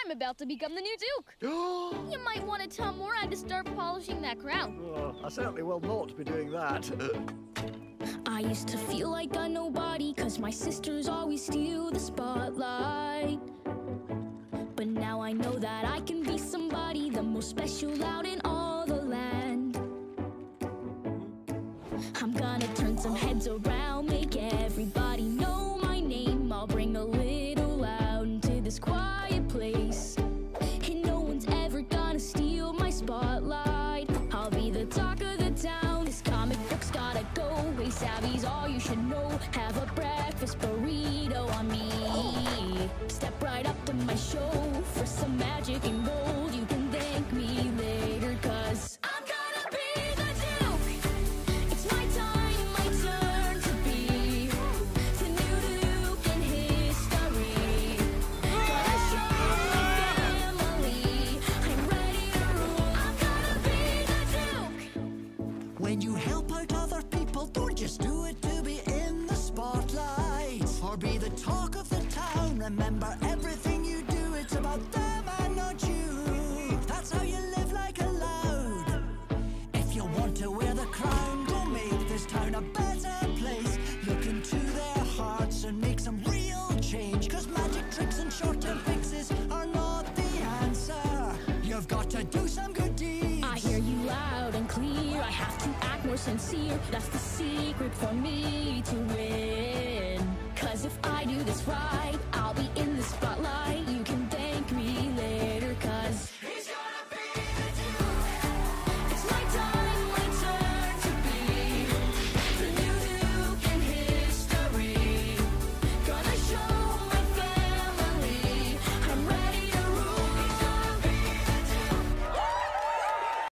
I'm about to become the new Duke. You might want to tell Morag to start polishing that crown. Oh, I certainly will not be doing that. I used to feel like a nobody, 'cause my sisters always steal the spotlight. But now I know that I can be somebody, the most special out in all the land. I'm gonna turn some heads around, make everybody know my name. I'll bring a little out into this quiet place, and no one's ever gonna steal my spotlight. I'll be the talk of the town. This comic book's gotta go. Way savvy's all you should know. Have a breakfast burrito on me. Step right up to my show for some magic and gold. You can thank me later, 'cause I'm gonna be the Duke. It's my time, my turn to be the new Duke in history. Gonna show my family I'm ready to rule. I'm gonna be the Duke. When you help out other people, don't just do it to be in the spotlight or be the talk of the town. Remember, everything you do, it's about them and not you. That's how you live like a loud. If you want to wear the crown, go make this town a better place. Look into their hearts and make some real change, 'cause magic tricks and short-term fixes are not the answer. You've got to do some good deeds. I hear you loud and clear. I have to act more sincere. That's the secret for me to win. 'Cause if I do this right, I'll be in the spotlight. You can